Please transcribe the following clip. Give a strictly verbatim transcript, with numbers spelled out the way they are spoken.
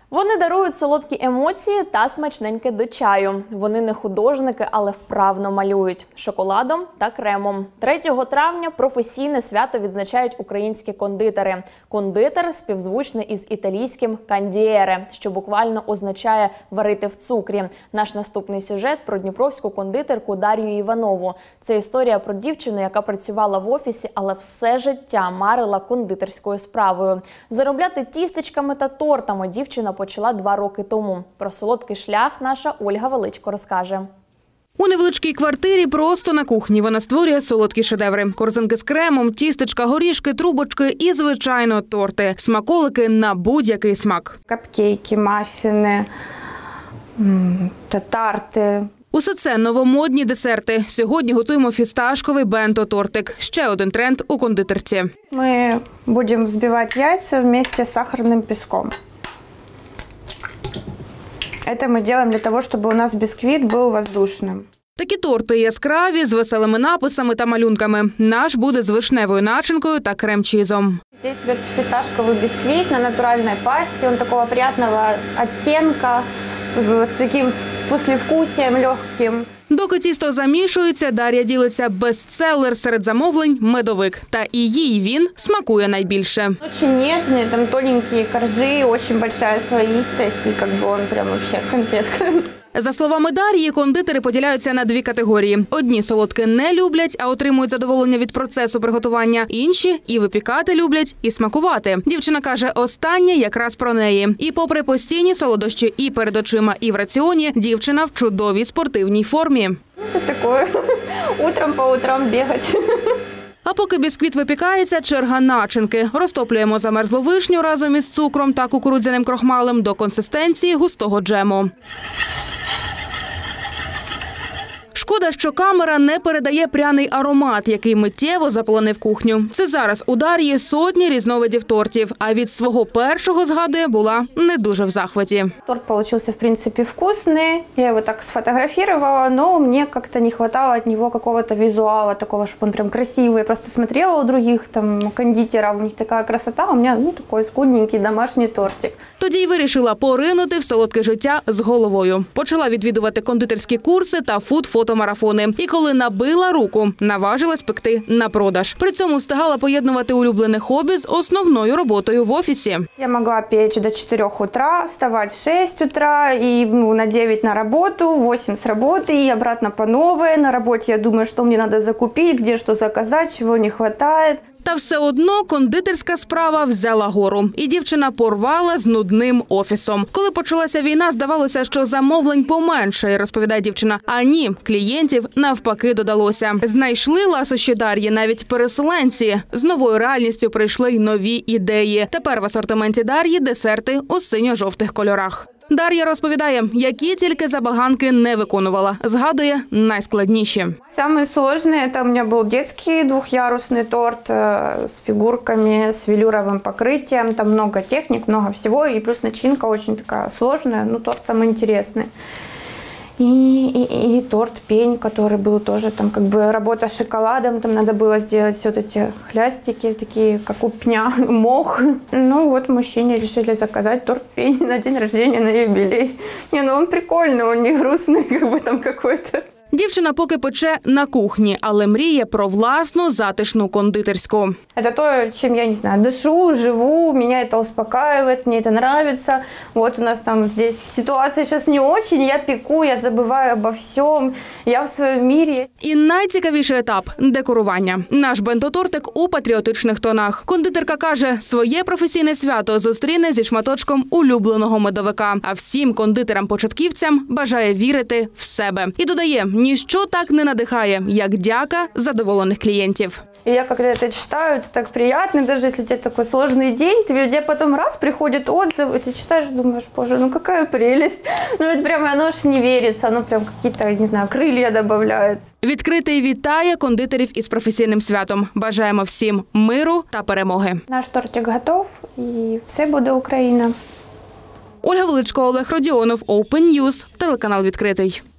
Вони дарують солодкі емоції та смачненьке до чаю. Вони не художники, але вправно малюють – шоколадом та кремом. третього травня професійне свято відзначають українські кондитери. Кондитер – співзвучний із італійським «кандієре», що буквально означає «варити в цукрі». Наш наступний сюжет про дніпровську кондитерку Дар'ю Іванову. Це історія про дівчину, яка працювала в офісі, але все життя марила кондитерською справою. Заробляти тістечками та тортами дівчина почала два роки тому. Про солодкий шлях наша Ольга Величко розкаже. У невеличкій квартирі просто на кухні вона створює солодкі шедеври. Корзинки з кремом, тістечка, горішки, трубочки і, звичайно, торти. Смаколики на будь-який смак. Капкейки, мафіни, тарти. Усе це новомодні десерти. Сьогодні готуємо фісташковий бенто-тортик. Ще один тренд у кондитерці. Ми будемо взбивати яйця вместе з сахарним піском. Це ми робимо для того, щоб у нас бісквіт був воздушним. Такі торти яскраві, з веселими написами та малюнками. Наш буде з вишневою начинкою та крем-чізом. Тут фісташковий бісквіт на натуральній пасті. Він такого приємного відтінку, з таким послевкусием легким. Доки тісто замішується, Дар'я ділиться бестселер серед замовлень – медовик. Та і їй він смакує найбільше. Дуже ніжний, там тоненькі коржі, дуже велика слоїстость, і як би він прямо взагалі конфетка. За словами Дар'ї, кондитери поділяються на дві категорії. Одні солодке не люблять, а отримують задоволення від процесу приготування. Інші і випікати люблять, і смакувати. Дівчина каже, останнє якраз про неї. І попри постійні солодощі і перед очима, і в раціоні, дівчина в чудовій спортивній формі. Це таке, утром по утрам бігати. А поки бісквіт випікається, черга начинки. Розтоплюємо замерзлу вишню разом із цукром та кукурудзяним крохмалем до консистенції густого джему. Шкода, що камера не передає пряний аромат, який миттєво заполонив кухню. Це зараз у Дар'ї сотні різновидів тортів, а від свого першого, згадує, була не дуже в захваті. Торт получился, в принципе, вкусный. Я его так сфотографировала, но мне как-то не хватало от него какого-то визуала, такого, чтобы он прям красивый. Я просто смотрела у других там кондитеров, у них такая красота, а у меня ну, такой скудненький домашний тортик. Тоді й вирішила поринути в солодке життя з головою. Почала відвідувати кондитерські курси та фуд-фотомарафони. І коли набила руку, наважилась пекти на продаж. При цьому встигала поєднувати улюблене хобі з основною роботою в офісі. Я могла печь до чотирьох утра, вставати в шість утра, і ну, на дев'ять на роботу, в восемь з роботи, і обратно по новой. На роботі я думаю, що мені треба закупити, де що заказати, чого не вистачає. Та все одно кондитерська справа взяла гору. І дівчина порвала з нудним офісом. Коли почалася війна, здавалося, що замовлень поменшає, розповідає дівчина. А ні, клієнтів навпаки додалося. Знайшли ласощі Дар'ї навіть переселенці. З новою реальністю прийшли й нові ідеї. Тепер в асортименті Дар'ї десерти у синьо-жовтих кольорах. Дар'я розповідає, які тільки забаганки не виконувала. Згадує найскладніші. Самое сложное – это у меня был детский двухъярусный торт с фигурками, с велюровым покрытием. Там много техник, много всего. И плюс начинка очень такая сложная, ну торт самый интересный. И, и, и торт пень, который был тоже там как бы работа с шоколадом, там надо было сделать вот эти хлястики, такие как у пня, мох. Ну вот мужчине решили заказать торт пень на день рождения, на юбилей. Не, ну он прикольный, он не грустный, как бы там какой-то. Дівчина поки пече на кухні, але мріє про власну затишну кондитерську. Это то, чем я, не знаю, дышу, живу, меня это успокаивает, мне это нравится. Вот у нас там здесь ситуация сейчас не очень, я пеку, я забываю обо всем, я в своем мире. І найцікавіший етап – декорування. Наш бенто-тортик у патріотичних тонах. Кондитерка каже, своє професійне свято зустріне зі шматочком улюбленого медовика. А всім кондитерам-початківцям бажає вірити в себе. І додає, ніщо так не надихає, як дяка задоволених клієнтів. И я когда это читаю, это так приятно, даже если у тебя такой сложный день, тебе потом раз приходит отзыв, и ты читаешь, думаешь, боже, ну какая прелесть. Ну это прямо, оно ж не верится, оно прям какие-то, не знаю, крылья добавляет. Відкритий вітає кондитерів із професійним святом. Бажаємо всім миру та перемоги. Наш тортик готов, і все буде Україна. Ольга Величко, Олег Родіонов, Open News, телеканал «Відкритий».